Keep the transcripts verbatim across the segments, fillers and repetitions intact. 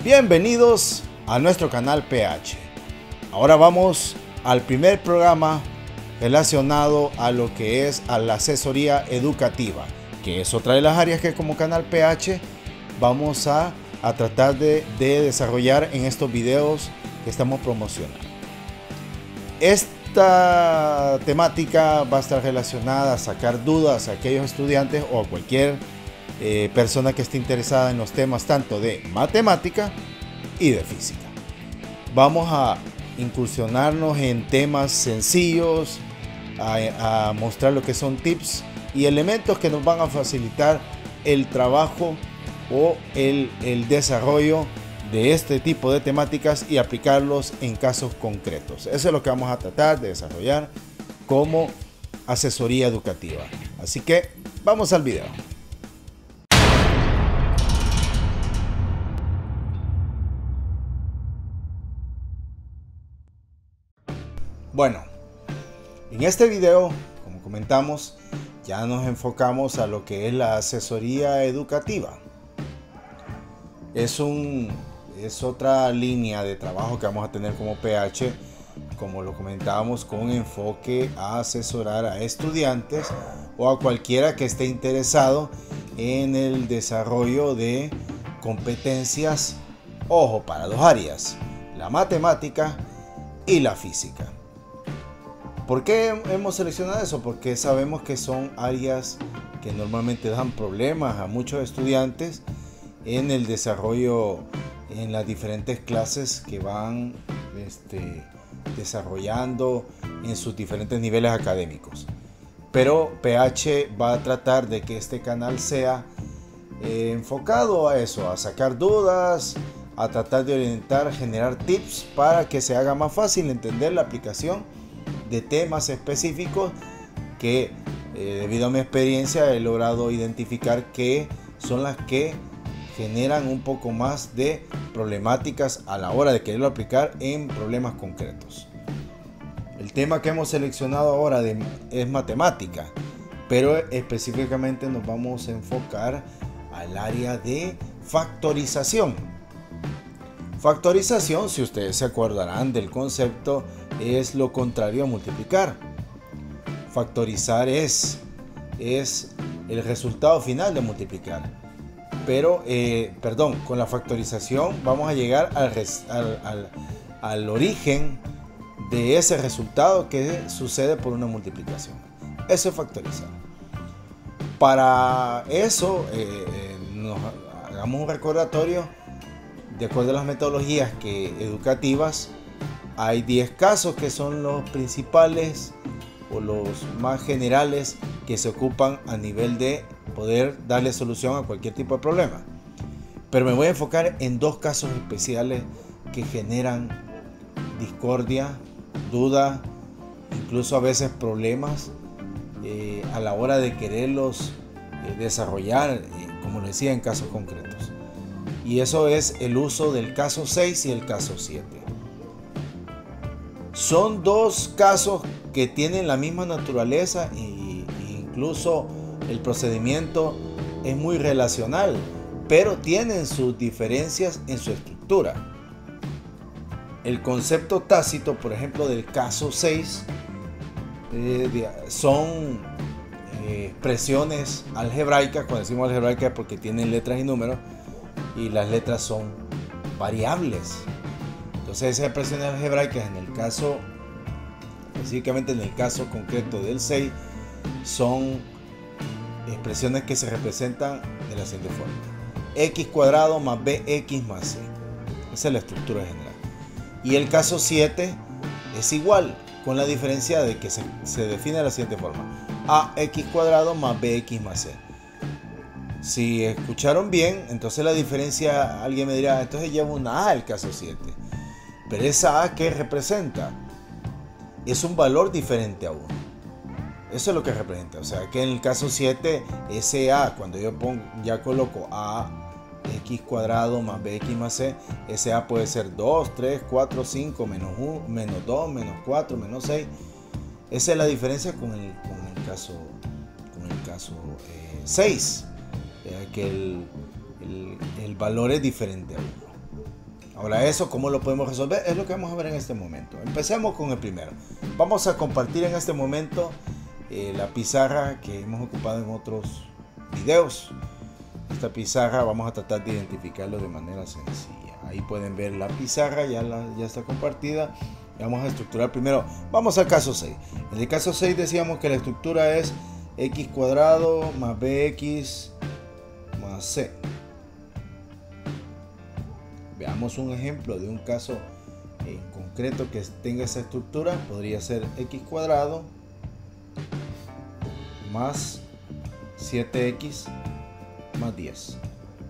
Bienvenidos a nuestro canal P H. Ahora vamos al primer programa relacionado a lo que es a la asesoría educativa, que es otra de las áreas que como canal P H vamos a, a tratar de, de desarrollar en estos videos que estamos promocionando. Esta temática va a estar relacionada a sacar dudas a aquellos estudiantes o a cualquier eh, persona que esté interesada en los temas tanto de matemática y de física. Vamos a incursionarnos en temas sencillos, a, a mostrar lo que son tips y elementos que nos van a facilitar el trabajo o el, el desarrollo de este tipo de temáticas y aplicarlos en casos concretos. Eso es lo que vamos a tratar de desarrollar como asesoría educativa. Así que vamos al video. Bueno, en este video, como comentamos, ya nos enfocamos a lo que es la asesoría educativa. Es, un, es otra línea de trabajo que vamos a tener como P H, como lo comentábamos, con enfoque a asesorar a estudiantes o a cualquiera que esté interesado en el desarrollo de competencias, ojo, para dos áreas, la matemática y la física. ¿Por qué hemos seleccionado eso? Porque sabemos que son áreas que normalmente dan problemas a muchos estudiantes en el desarrollo en las diferentes clases que van este, desarrollando en sus diferentes niveles académicos. Pero P H va a tratar de que este canal sea eh, enfocado a eso, a sacar dudas, a tratar de orientar, generar tips para que se haga más fácil entender la aplicación de temas específicos que eh, debido a mi experiencia he logrado identificar que son las que generan un poco más de problemáticas a la hora de quererlo aplicar en problemas concretos. El tema que hemos seleccionado ahora de, es matemática, pero específicamente nos vamos a enfocar al área de factorización. Factorización, si ustedes se acordarán del concepto, es lo contrario a multiplicar. Factorizar es, es el resultado final de multiplicar. Pero, eh, perdón, con la factorización vamos a llegar al, al, al, al origen de ese resultado que sucede por una multiplicación. Eso es factorizar. Para eso, eh, nos hagamos un recordatorio. De acuerdo a las metodologías que, educativas, hay diez casos que son los principales o los más generales que se ocupan a nivel de poder darle solución a cualquier tipo de problema. Pero me voy a enfocar en dos casos especiales que generan discordia, duda, incluso a veces problemas eh, a la hora de quererlos eh, desarrollar, eh, como les decía, en casos concretos. Y eso es el uso del caso seis y el caso siete. Son dos casos que tienen la misma naturaleza e incluso el procedimiento es muy relacional, pero tienen sus diferencias en su estructura. El concepto tácito, por ejemplo, del caso seis eh, son eh, expresiones algebraicas. Cuando decimos algebraicas porque tienen letras y números, y las letras son variables. Entonces esas expresiones algebraicas en el caso, específicamente en el caso concreto del seis, son expresiones que se representan de la siguiente forma: x cuadrado más bx más c. Esa es la estructura general. Y el caso siete es igual, con la diferencia de que se, se define de la siguiente forma: ax cuadrado más bx más c. Si escucharon bien, entonces la diferencia, alguien me dirá, entonces lleva una A el caso siete. Pero esa A, ¿qué representa? Es un valor diferente a uno. Eso es lo que representa. O sea, que en el caso siete, ese A, cuando yo pongo, ya coloco A x cuadrado más bx más c, ese A puede ser dos, tres, cuatro, cinco, menos uno, menos dos, menos cuatro, menos seis. Esa es la diferencia con el, con el caso, con el caso eh, seis. Que el, el, el valor es diferente a uno. Ahora eso, ¿cómo lo podemos resolver? Es lo que vamos a ver en este momento. Empecemos con el primero. Vamos a compartir en este momento eh, la pizarra que hemos ocupado en otros videos. Esta pizarra vamos a tratar de identificarlo de manera sencilla. Ahí pueden ver la pizarra, ya, la, ya está compartida. Vamos a estructurar primero. Vamos al caso seis. En el caso seis decíamos que la estructura es x cuadrado más bx más c. Veamos un ejemplo de un caso en concreto que tenga esa estructura. Podría ser x cuadrado más siete x más diez.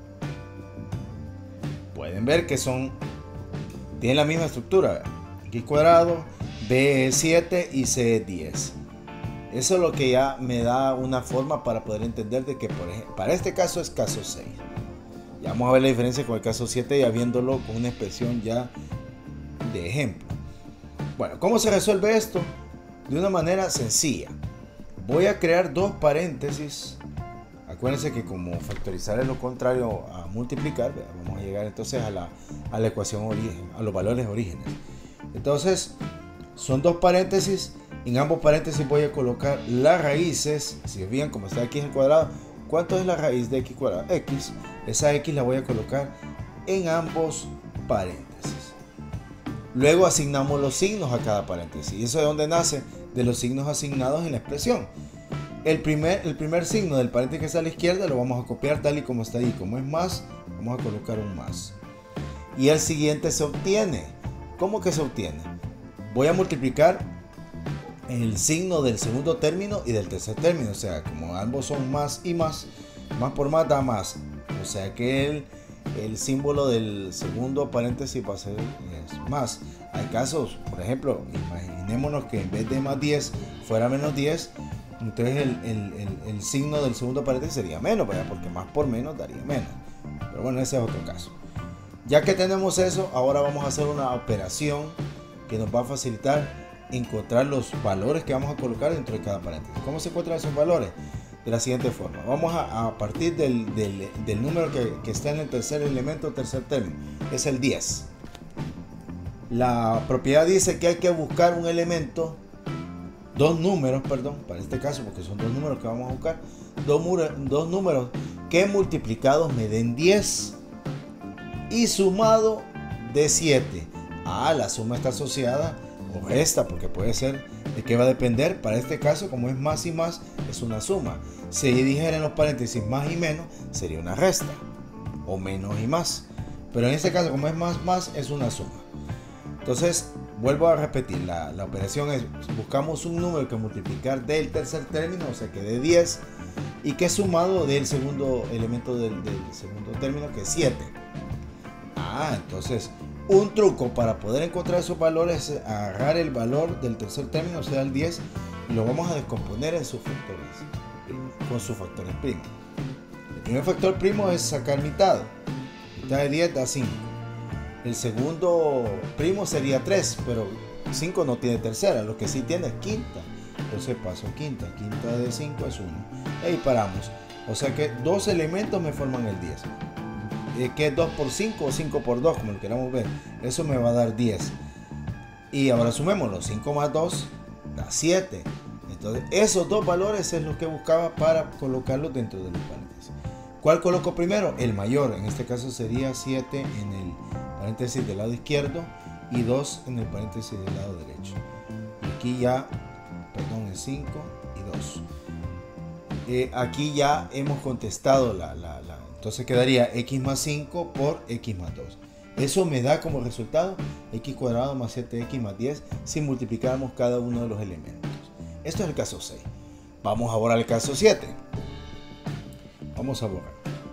Pueden ver que son tienen la misma estructura. X cuadrado, b es siete y c es diez. Eso es lo que ya me da una forma para poder entender de que por ejemplo, para este caso es caso seis. Ya vamos a ver la diferencia con el caso siete, ya viéndolo con una expresión ya de ejemplo. Bueno, ¿cómo se resuelve esto? De una manera sencilla. Voy a crear dos paréntesis. Acuérdense que como factorizar es lo contrario a multiplicar, vamos a llegar entonces a la, a la ecuación origen, a los valores orígenes. Entonces, son dos paréntesis. En ambos paréntesis voy a colocar las raíces. Si ven como está aquí al cuadrado, ¿cuánto es la raíz de x cuadrado? X. Esa x la voy a colocar en ambos paréntesis. Luego asignamos los signos a cada paréntesis. ¿Y eso de dónde nace? De los signos asignados en la expresión. El primer, el primer signo del paréntesis que está a la izquierda lo vamos a copiar tal y como está ahí. Como es más, vamos a colocar un más. Y el siguiente se obtiene. ¿Cómo que se obtiene? Voy a multiplicar el signo del segundo término y del tercer término. O sea, como ambos son más y más, más por más da más. O sea que el, el símbolo del segundo paréntesis va a ser es más. Hay casos, por ejemplo, imaginémonos que en vez de más diez fuera menos diez. Entonces el, el, el, el signo del segundo paréntesis sería menos, ¿verdad? Porque más por menos daría menos. Pero bueno, ese es otro caso. Ya que tenemos eso, ahora vamos a hacer una operación que nos va a facilitar encontrar los valores que vamos a colocar dentro de cada paréntesis. ¿Cómo se encuentran esos valores? De la siguiente forma. Vamos a, a partir del, del, del número que, que está en el tercer elemento, tercer término. Es el diez. La propiedad dice que hay que buscar un elemento, dos números, perdón, para este caso, porque son dos números que vamos a buscar. Dos, dos números que multiplicados me den diez y sumado de siete. Ah, la suma está asociada o resta, porque puede ser de qué va a depender. Para este caso, como es más y más, es una suma. Si dijera en los paréntesis más y menos, sería una resta, o menos y más. Pero en este caso, como es más más, es una suma. Entonces, vuelvo a repetir, la, la operación es, buscamos un número que multiplicar del tercer término, o sea que de diez, y que es sumado del segundo elemento del, del segundo término, que es siete. Ah, entonces, un truco para poder encontrar esos valores es agarrar el valor del tercer término, o sea el diez, y lo vamos a descomponer en sus factores, con sus factores primos. El primer factor primo es sacar mitad. Mitad de diez da cinco. El segundo primo sería tres, pero cinco no tiene tercera, lo que sí tiene es quinta. Entonces paso quinta, quinta de cinco es uno. Ahí paramos. O sea que dos elementos me forman el diez. Que es dos por cinco o cinco por dos, como lo queramos ver. Eso me va a dar diez. Y ahora sumémoslo. cinco más dos da siete. Entonces esos dos valores es lo que buscaba para colocarlos dentro de los paréntesis. ¿Cuál coloco primero? El mayor. En este caso sería siete en el paréntesis del lado izquierdo y dos en el paréntesis del lado derecho. Y aquí ya, perdón, es cinco y dos. Eh, aquí ya hemos contestado la, la, la entonces quedaría x más cinco por x más dos. Eso me da como resultado x cuadrado más siete x más diez si multiplicáramos cada uno de los elementos. Esto es el caso seis. Vamos ahora al caso siete. Vamos a borrar.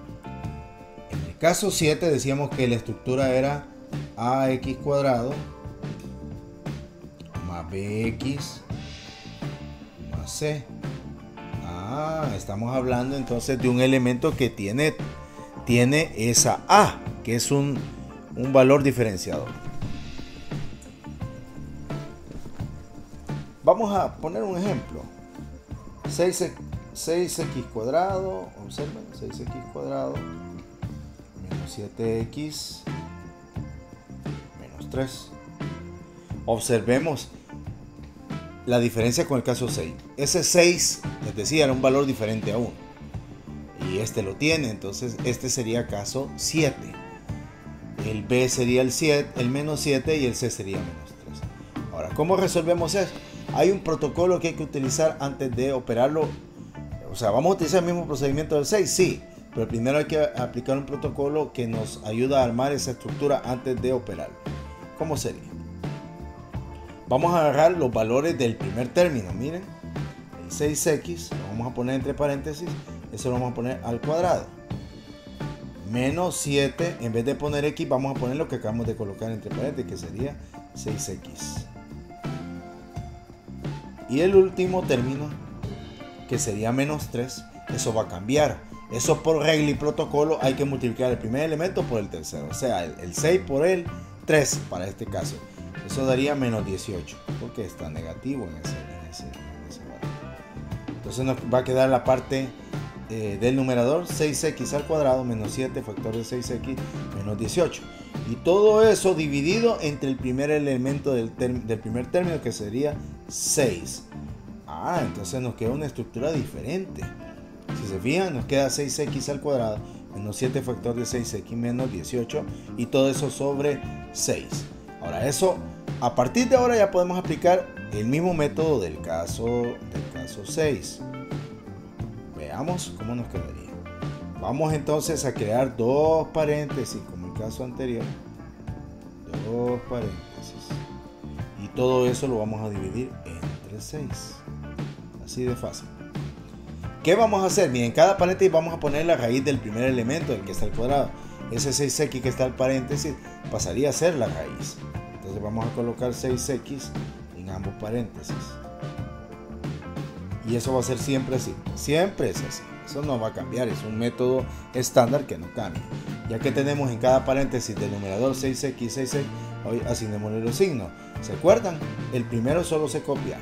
En el caso siete decíamos que la estructura era ax cuadrado más bx más c. Ah, estamos hablando entonces de un elemento que tiene, tiene esa a, que es un, un valor diferenciador. Vamos a poner un ejemplo. seis x cuadrado, observen, seis x cuadrado menos siete x tres. Observemos la diferencia con el caso seis. Ese seis, les decía, era un valor diferente a uno. Y este lo tiene, entonces este sería caso siete. El B sería el siete, el menos siete y el C sería menos tres. Ahora, ¿cómo resolvemos eso? Hay un protocolo que hay que utilizar antes de operarlo. O sea, ¿vamos a utilizar el mismo procedimiento del seis? Sí, pero primero hay que aplicar un protocolo que nos ayuda a armar esa estructura antes de operarlo. ¿Cómo sería? Vamos a agarrar los valores del primer término. Miren, el seis equis lo vamos a poner entre paréntesis, eso lo vamos a poner al cuadrado. Menos siete, en vez de poner x, vamos a poner lo que acabamos de colocar entre paréntesis, que sería seis equis. Y el último término, que sería menos tres, eso va a cambiar. Eso por regla y protocolo hay que multiplicar el primer elemento por el tercero. O sea, el, el seis por el tres para este caso. Eso daría menos dieciocho, porque está negativo en ese, en ese, en ese valor. Entonces nos va a quedar la parte eh, del numerador seis equis al cuadrado menos siete factor de seis equis menos dieciocho. Y todo eso dividido entre el primer elemento del, del primer término, que sería seis. Ah, entonces nos queda una estructura diferente. Si se fijan, nos queda seis equis al cuadrado menos siete factor de seis equis menos dieciocho, y todo eso sobre seis. Ahora eso, a partir de ahora ya podemos aplicar el mismo método del caso, del caso seis. Veamos cómo nos quedaría. Vamos entonces a crear dos paréntesis como el caso anterior. Dos paréntesis. Y todo eso lo vamos a dividir entre seis. Así de fácil. ¿Qué vamos a hacer? Bien, en cada paréntesis vamos a poner la raíz del primer elemento, el que está al cuadrado. Ese seis equis que está al paréntesis pasaría a ser la raíz. Entonces vamos a colocar seis equis en ambos paréntesis. Y eso va a ser siempre así. Siempre es así. Eso no va a cambiar. Es un método estándar que no cambia. Ya que tenemos en cada paréntesis del numerador seis equis, seis equis, hoy asignémosle los signos. ¿Se acuerdan? El primero solo se copia.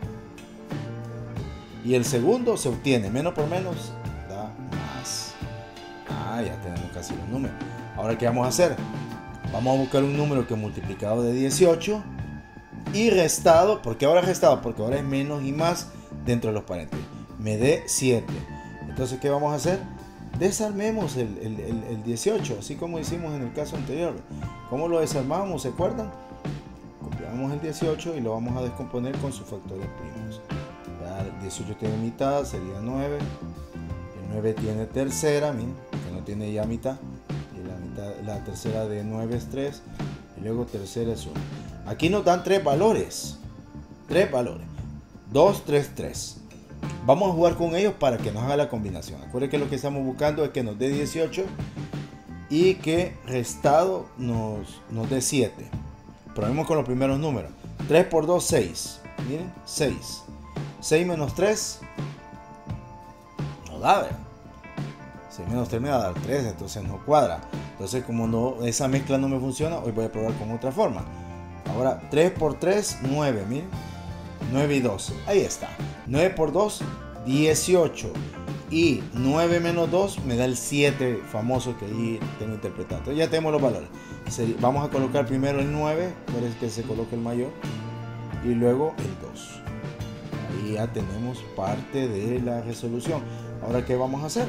Y el segundo se obtiene. Menos por menos da más. Ah, ya tenemos casi los números. Ahora, ¿qué vamos a hacer? Vamos a buscar un número que multiplicado de dieciocho y restado. ¿Por qué ahora restado? Porque ahora es menos y más dentro de los paréntesis. Me dé siete. Entonces, ¿qué vamos a hacer? Desarmemos el, el, el, el dieciocho, así como hicimos en el caso anterior. ¿Cómo lo desarmamos? ¿Se acuerdan? Copiamos el dieciocho y lo vamos a descomponer con sus factores primos. Ya el dieciocho tiene mitad, sería nueve. El nueve tiene tercera, miren, que no tiene ya mitad. La tercera de nueve es tres y luego tercera es uno. Aquí nos dan tres valores. Tres valores. dos, tres, tres. Vamos a jugar con ellos para que nos haga la combinación. Acuérdense que lo que estamos buscando es que nos dé dieciocho y que restado nos, nos dé siete. Probemos con los primeros números. tres por dos, seis. Miren, seis. seis menos tres no da, ¿verdad? seis menos tres me va a dar tres, entonces no cuadra. Entonces, como no, esa mezcla no me funciona, hoy voy a probar con otra forma. Ahora, tres por tres, nueve, miren. nueve y dos, ahí está. nueve por dos, dieciocho. Y nueve menos dos me da el siete famoso que ahí tengo interpretado. Entonces ya tenemos los valores. Vamos a colocar primero el nueve, por eso que se coloque el mayor. Y luego el dos. Ahí ya tenemos parte de la resolución. Ahora, ¿qué vamos a hacer?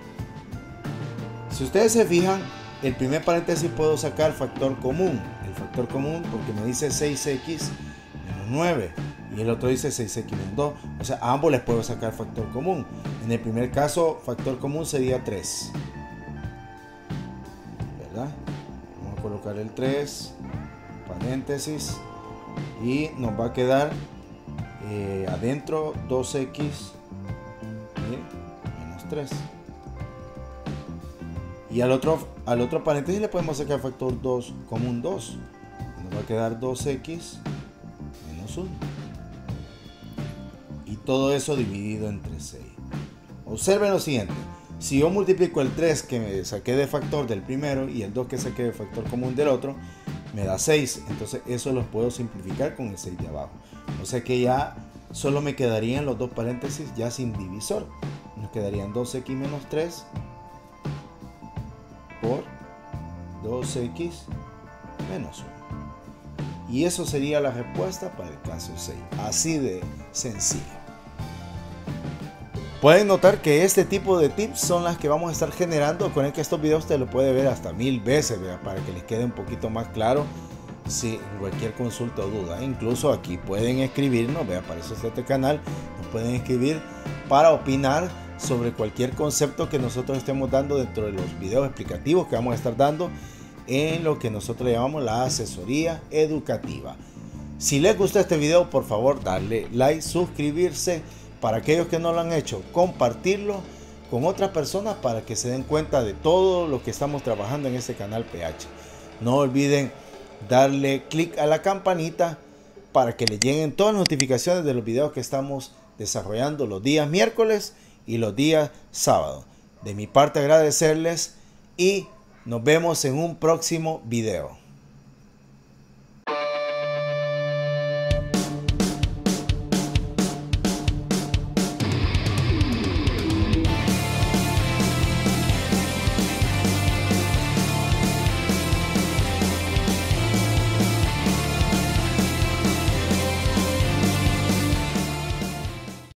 Si ustedes se fijan, el primer paréntesis puedo sacar factor común. El factor común porque me dice seis equis menos nueve. Y el otro dice seis equis menos dos. O sea, a ambos les puedo sacar factor común. En el primer caso, factor común sería tres. ¿Verdad? Vamos a colocar el tres. Paréntesis. Y nos va a quedar eh, adentro dos equis menos tres. Y al otro, al otro paréntesis le podemos sacar factor dos común dos. Nos va a quedar dos equis menos uno. Y todo eso dividido entre seis. Observen lo siguiente. Si yo multiplico el tres que me saqué de factor del primero y el dos que saqué de factor común del otro, me da seis. Entonces eso los puedo simplificar con el seis de abajo. O sea que ya solo me quedarían los dos paréntesis ya sin divisor. Nos quedarían dos equis menos tres por dos equis menos uno. Y eso sería la respuesta para el caso seis. Así de sencillo. Pueden notar que este tipo de tips son las que vamos a estar generando. Con el que estos videos te lo puede ver hasta mil veces, ¿verdad? Para que les quede un poquito más claro si cualquier consulta o duda. Incluso aquí pueden escribirnos, ¿verdad? Para eso es este canal. Nos pueden escribir para opinar sobre cualquier concepto que nosotros estemos dando dentro de los videos explicativos que vamos a estar dando en lo que nosotros llamamos la asesoría educativa. Si les gusta este video, por favor darle like, suscribirse. Para aquellos que no lo han hecho, compartirlo con otras personas para que se den cuenta de todo lo que estamos trabajando en este canal P H. No olviden darle clic a la campanita para que le lleguen todas las notificaciones de los videos que estamos desarrollando los días miércoles y los días sábados. De mi parte, agradecerles y nos vemos en un próximo video.